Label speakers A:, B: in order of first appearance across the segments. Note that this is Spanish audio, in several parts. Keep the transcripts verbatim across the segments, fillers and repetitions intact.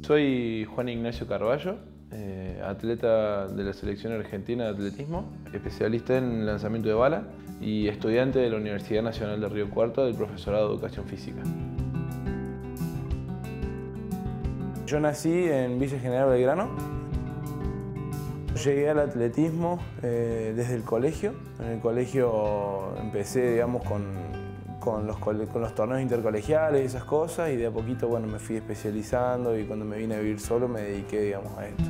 A: Soy Juan Ignacio Carballo, eh, atleta de la selección argentina de atletismo, especialista en lanzamiento de bala y estudiante de la Universidad Nacional de Río Cuarto del profesorado de Educación Física. Yo nací en Villa General Belgrano. Llegué al atletismo eh, desde el colegio. En el colegio empecé, digamos, con, con, los, con los torneos intercolegiales y esas cosas, y de a poquito, bueno, me fui especializando, y cuando me vine a vivir solo me dediqué, digamos, a esto.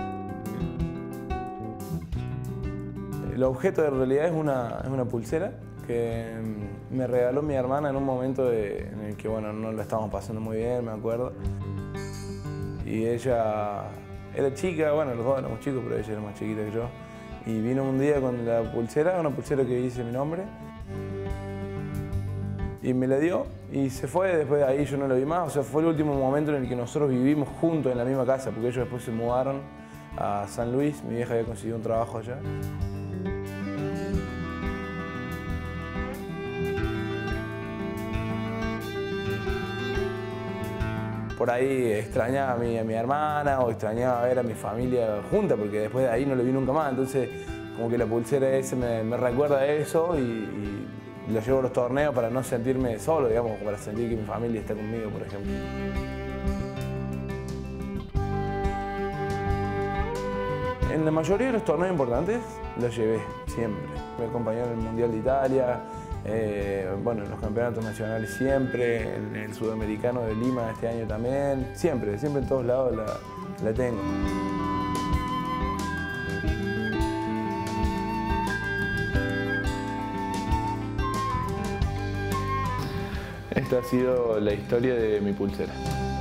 A: El objeto en realidad es una, es una pulsera que me regaló mi hermana en un momento de, en el que, bueno, no la estábamos pasando muy bien, me acuerdo. Y ella era chica, bueno, los dos éramos chicos, pero ella era más chiquita que yo. Y vino un día con la pulsera, una pulsera que dice mi nombre. Y me la dio y se fue, después de ahí yo no la vi más. O sea, fue el último momento en el que nosotros vivimos juntos en la misma casa, porque ellos después se mudaron a San Luis, mi vieja había conseguido un trabajo allá. Por ahí extrañaba a mi, a mi hermana o extrañaba ver a mi familia junta, porque después de ahí no lo vi nunca más. Entonces, como que la pulsera ese me, me recuerda a eso, y, y lo llevo a los torneos para no sentirme solo, digamos, para sentir que mi familia está conmigo, por ejemplo. En la mayoría de los torneos importantes la llevé, siempre. Me acompañó en el Mundial de Italia, eh, bueno, en los campeonatos nacionales siempre, en el Sudamericano de Lima este año también, siempre, siempre en todos lados la, la tengo. Esta ha sido la historia de mi pulsera.